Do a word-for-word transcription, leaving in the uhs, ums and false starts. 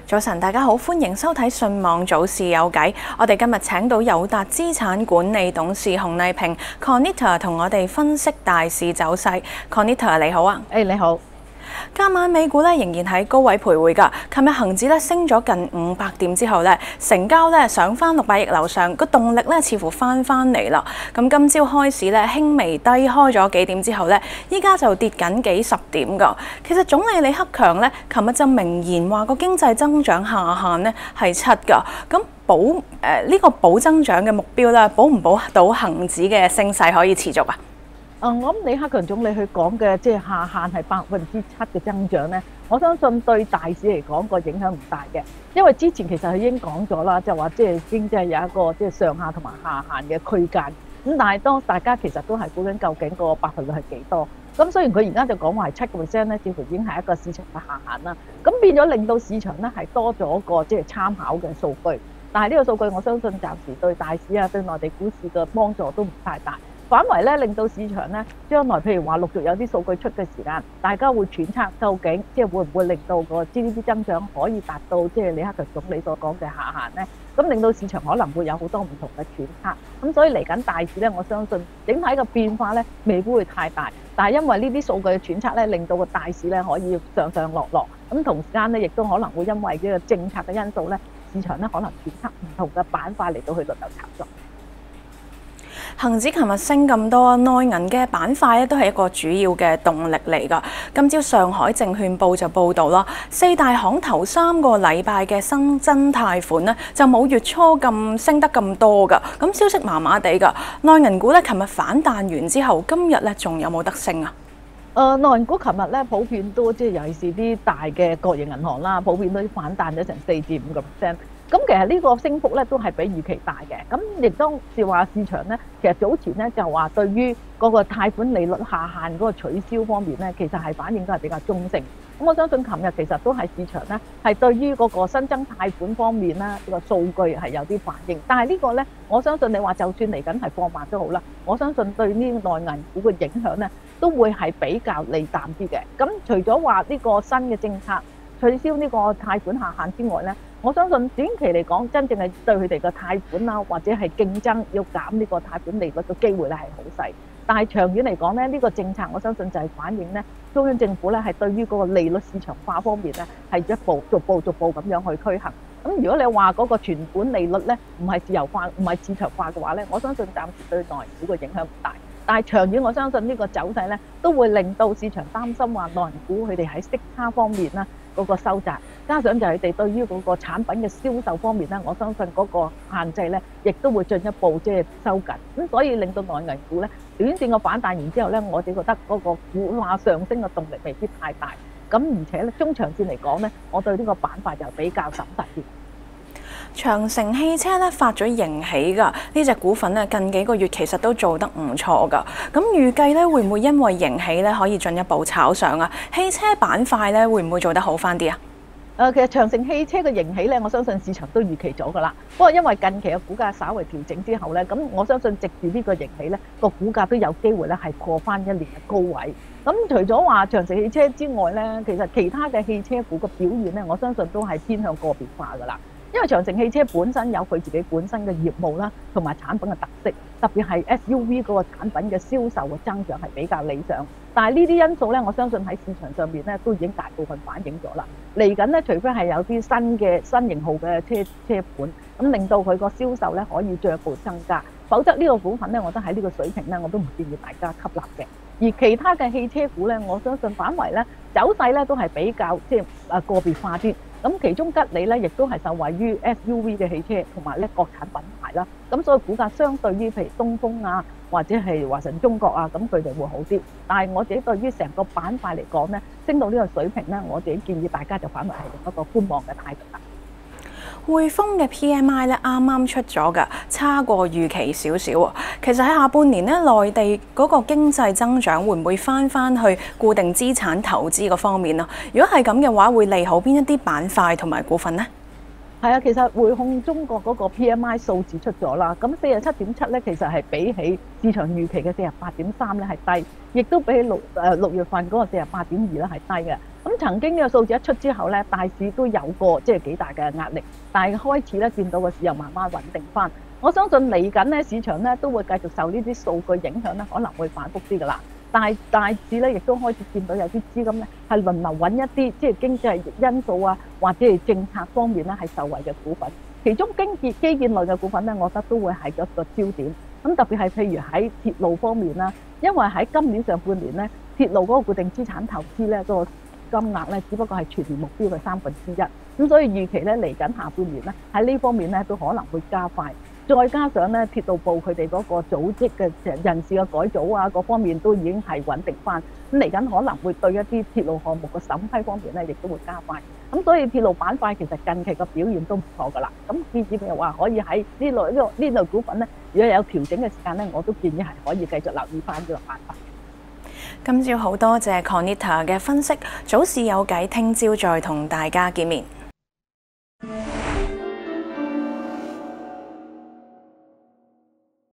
早晨，大家好，歡迎收睇信網早市有計。我哋今日請到友達資產管理董事洪麗萍 Conita 同我哋分析大市走勢。Conita 你好啊， 誒、hey, 你好。 今晚美股咧仍然喺高位徘徊㗎。琴日恆指咧升咗近五百點之後咧，成交咧上翻六百億樓上，個動力咧似乎翻翻嚟啦。咁今朝開市咧輕微低開咗幾點之後咧，依家就跌緊幾十點㗎。其實總理李克強咧，琴日就明言話個經濟增長下限咧係七㗎。咁保誒呢、呃這個保增長嘅目標咧，保唔保到恆指嘅升勢可以持續啊？ 誒，我諗李克強總理佢講嘅即係下限係百分之七嘅增長咧，我相信對大市嚟講個影響唔大嘅，因為之前其實佢已經講咗啦，就話即係經濟有一個即係上下同埋下限嘅區間。咁但係當大家其實都係估緊究竟個百分率係幾多？咁雖然佢而家就講話係七個 percent 咧，似乎已經係一個市場嘅下限啦。咁變咗令到市場咧係多咗個即係參考嘅數據，但係呢個數據我相信暫時對大市啊對內地股市嘅幫助都唔太大。反為咧，令到市場咧將來譬如話陸續有啲數據出嘅時間，大家會揣測究竟即係會唔會令到個 G D P 增長可以達到即係李克強總理所講嘅下限咧？咁令到市場可能會有好多唔同嘅揣測。咁所以嚟緊大市咧，我相信整體嘅變化咧未必會太大，但係因為呢啲數據嘅揣測咧，令到個大市咧可以上上落落。咁同時間咧，亦都可能會因為呢個政策嘅因素咧，市場咧可能揣測唔同嘅板塊嚟到去輪流炒作。 恒指琴日升咁多，內銀嘅板塊咧都係一個主要嘅動力嚟㗎。今朝上海證券報就報導啦，四大行頭三個禮拜嘅新增貸款咧就冇月初咁升得咁多㗎。咁消息麻麻地㗎，內銀股咧琴日反彈完之後，今日咧仲有冇得升啊？ 誒、呃、內銀股琴日咧普遍都即係尤其是啲大嘅國營銀行啦，普遍都反彈咗成四至五個 percent。咁其實呢個升幅咧都係比預期大嘅，咁亦都是話市場咧，其實早前咧就話對於嗰個貸款利率下限嗰個取消方面咧，其實係反應都係比較中性。咁我相信琴日其實都係市場咧係對於嗰個新增貸款方面啦，呢個數據係有啲反應。但係呢個咧，我相信你話就算嚟緊係放慢都好啦，我相信對呢個內銀股嘅影響咧都會係比較利淡啲嘅。咁除咗話呢個新嘅政策取消呢個貸款下限之外咧，我相信短期嚟講，真正係對佢哋嘅貸款啊，或者係競爭要減呢個貸款利率嘅機會咧係好細。但係長遠嚟講咧，呢個政策我相信就係反映咧中央政府咧係對於嗰個利率市場化方面咧係一步逐步逐步咁樣去推行。咁如果你話嗰個存款利率咧唔係自由化，唔係市場化嘅話咧，我相信暫時對內銀股嘅影響唔大。但係長遠我相信呢個走勢咧都會令到市場擔心話內銀股佢哋喺息差方面啦嗰個收窄，加上就係佢哋對於嗰個產品嘅銷售方面咧，我相信嗰個限制咧亦都會進一步即係收緊。咁所以令到內銀股咧短線個反彈完之後咧，我哋覺得嗰個股價上升嘅動力未必太大。咁而且咧中長線嚟講咧，我對呢個板塊就比較審慎啲。 長城汽車咧發咗盈喜㗎，呢隻股份咧近幾個月其實都做得唔錯㗎。咁預計咧會唔會因為盈喜咧可以進一步炒上啊？汽車板塊咧會唔會做得好返啲啊？ 誒，其實長城汽車嘅盈喜咧，我相信市場都預期咗㗎啦。不過因為近期嘅股價稍為調整之後咧，咁我相信藉住呢個盈喜咧，個股價都有機會咧係過翻一年嘅高位。咁除咗話長城汽車之外咧，其實其他嘅汽車股嘅表現咧，我相信都係偏向個別化㗎啦。因為長城汽車本身有佢自己本身嘅業務啦，同埋產品嘅特色，特別係 S U V 嗰個產品嘅銷售嘅增長係比較理想。但係呢啲因素咧，我相信喺市場上面咧都已經大部分反映咗啦。嚟緊咧，除非係有啲新嘅新型號嘅車車款，咁令到佢個銷售咧可以進一步增加，否則呢個股份咧，我覺得喺呢個水平咧，我都唔建議大家吸納嘅。而其他嘅汽車股咧，我相信反為咧走勢咧都係比較即係啊個別化啲。咁其中吉利咧，亦都係受惠於 S U V 嘅汽車同埋咧國產品牌啦。咁所以股價相對於譬如東風啊，或者係華晨中國啊，咁佢哋會好啲。但係我自己對於成個板塊嚟講咧，升到呢個水平咧，我自己建議大家就反為係用一個觀望嘅態度啦。 匯豐嘅 P M I 咧啱啱出咗㗎，差過預期少少喎。其實喺下半年咧，內地嗰個經濟增長會唔會翻翻去固定資產投資嗰方面啊？如果係咁嘅話，會利好邊一啲板塊同埋股份呢？ 係啊，其實匯控中國嗰個 P M I 數字出咗啦，咁四十七點七咧，其實係比起市場預期嘅四十八點三咧係低，亦都比起六誒六月份嗰個四十八點二咧係低嘅。 咁曾經呢個數字一出之後咧，大市都有過即係幾大嘅壓力，但係開始咧見到個市又慢慢穩定翻。我相信嚟緊咧市場咧都會繼續受呢啲數據影響咧，可能會反覆啲噶啦。但係大市咧亦都開始見到有啲資金咧係輪流揾一啲即係經濟因素啊，或者係政策方面咧係受惠嘅股份。其中經濟基建類嘅股份咧，我覺得都會係一個焦點。咁特別係譬如喺鐵路方面啦，因為喺今年上半年咧，鐵路嗰個固定資產投資咧嗰個金額咧，只不過係全年目標嘅三分之一。咁所以預期咧嚟緊下半年咧喺呢方面咧都可能會加快。再加上咧鐵道部佢哋嗰個組織嘅人事嘅改組啊，各方面都已經係穩定翻。咁嚟緊可能會對一啲鐵路項目嘅審批方面咧，亦都會加快。咁所以鐵路板塊其實近期嘅表現都唔錯㗎啦。咁建議譬如話可以喺呢類呢個呢類股份咧，如果有調整嘅時間咧，我都建議係可以繼續留意翻呢個板塊。 今朝好多謝 Conita 嘅分析，早市有計，聽朝再同大家見面。